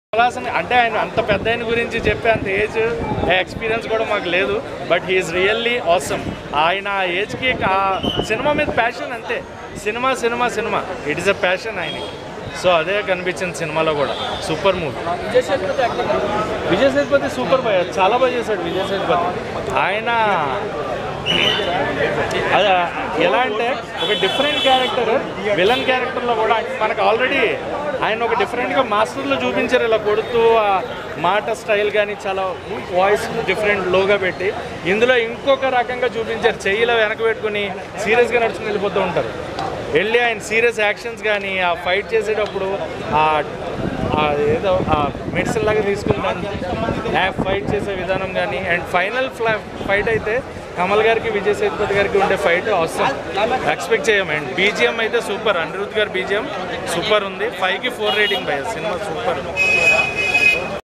కమలాసన్ అంటే ఆయన అంత పెద్ద ఆయన గురించి చెప్పే అంత ఏజ్ ఎక్స్పీరియన్స్ కూడా మాకు లేదు. But he's really awesome. ఆయన ఆ ఏజ్కి ఆ సినిమా మీద ప్యాషన్ అంతే. Cinema cinema cinema it is a passion ఆయనకి. సో అదే కనిపించింది సినిమాలో కూడా. Super movie. Vijay Sethupathi super బాగా చాలా బాగా చేశాడు విజయ్ సేతుపతి. ఆయన అదే ఎలా అంటే ఒక డిఫరెంట్ క్యారెక్టర్, విలన్ క్యారెక్టర్లో కూడా మనకు ఆల్రెడీ ఆయన ఒక డిఫరెంట్గా మాస్టర్లో చూపించారు. ఇలా కొడుతూ ఆ మాట స్టైల్ కానీ చాలా వాయిస్ డిఫరెంట్ లోగా పెట్టి ఇందులో ఇంకొక రకంగా చూపించారు. చెయ్యిలో వెనక పెట్టుకుని సీరియస్గా నడుచుకుని వెళ్ళిపోతూ ఉంటారు. వెళ్ళి ఆయన సీరియస్ యాక్షన్స్ కానీ ఆ ఫైట్ చేసేటప్పుడు ఏదో మెడిసిన్ లాగా తీసుకుంటాను ఫైట్ చేసే విధానం కానీ అండ్ ఫైనల్ ఫైట్ అయితే కమల్ గారికి విజయ్ సేతుపతి గారికి ఉండే ఫైట్ అవసరం ఎక్స్పెక్ట్ చేయం. అండ్ బీజిఎం అయితే సూపర్. అనిరుద్ధ్ గారి బీజిఎం సూపర్ ఉంది. 5కి 4 రేటింగ్ భయ్య. Cinema super.